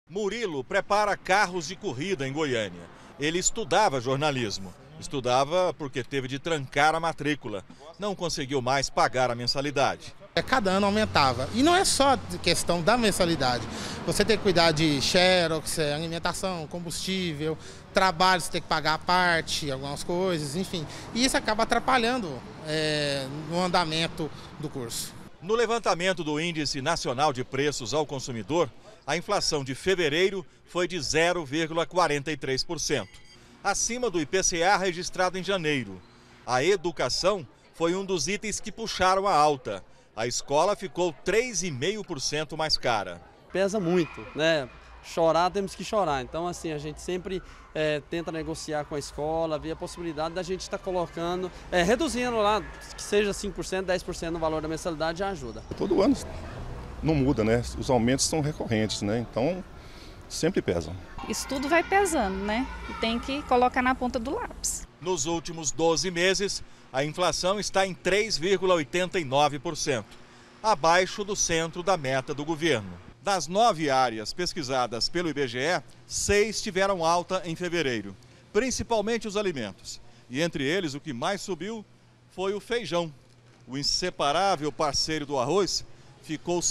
Murilo prepara carros de corrida em Goiânia. Ele estudava jornalismo. Estudava porque teve de trancar a matrícula. Não conseguiu mais pagar a mensalidade. Cada ano aumentava. E não é só questão da mensalidade. Você tem que cuidar de xerox, alimentação, combustível, trabalho, você tem que pagar a parte, algumas coisas, enfim. E isso acaba atrapalhando no andamento do curso. No levantamento do Índice Nacional de Preços ao Consumidor, a inflação de fevereiro foi de 0,43%, acima do IPCA registrado em janeiro. A educação foi um dos itens que puxaram a alta. A escola ficou 3,5% mais cara. Pesa muito, né? Chorar, temos que chorar. Então, assim, a gente sempre tenta negociar com a escola, ver a possibilidade da gente estar colocando, reduzindo lá, que seja 5%, 10% no valor da mensalidade, já ajuda. Todo ano não muda, né? Os aumentos são recorrentes, né? Então, sempre pesam. Isso tudo vai pesando, né? E tem que colocar na ponta do lápis. Nos últimos 12 meses, a inflação está em 3,89%, abaixo do centro da meta do governo. Das 9 áreas pesquisadas pelo IBGE, 6 tiveram alta em fevereiro, principalmente os alimentos. E entre eles, o que mais subiu foi o feijão. O inseparável parceiro do arroz ficou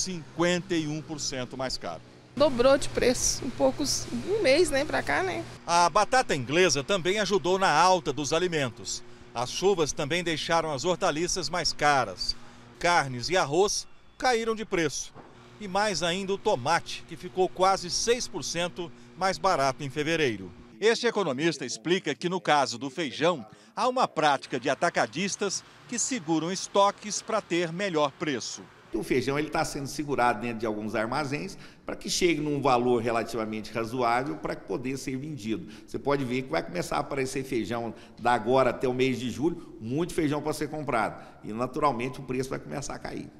51% mais caro. Dobrou de preço, um mês, né, pra cá, né? A batata inglesa também ajudou na alta dos alimentos. As chuvas também deixaram as hortaliças mais caras. Carnes e arroz caíram de preço. E mais ainda o tomate, que ficou quase 6% mais barato em fevereiro. Este economista explica que no caso do feijão, há uma prática de atacadistas que seguram estoques para ter melhor preço. O feijão está sendo segurado dentro de alguns armazéns para que chegue num valor relativamente razoável para poder ser vendido. Você pode ver que vai começar a aparecer feijão da agora até o mês de julho, muito feijão para ser comprado. E naturalmente o preço vai começar a cair.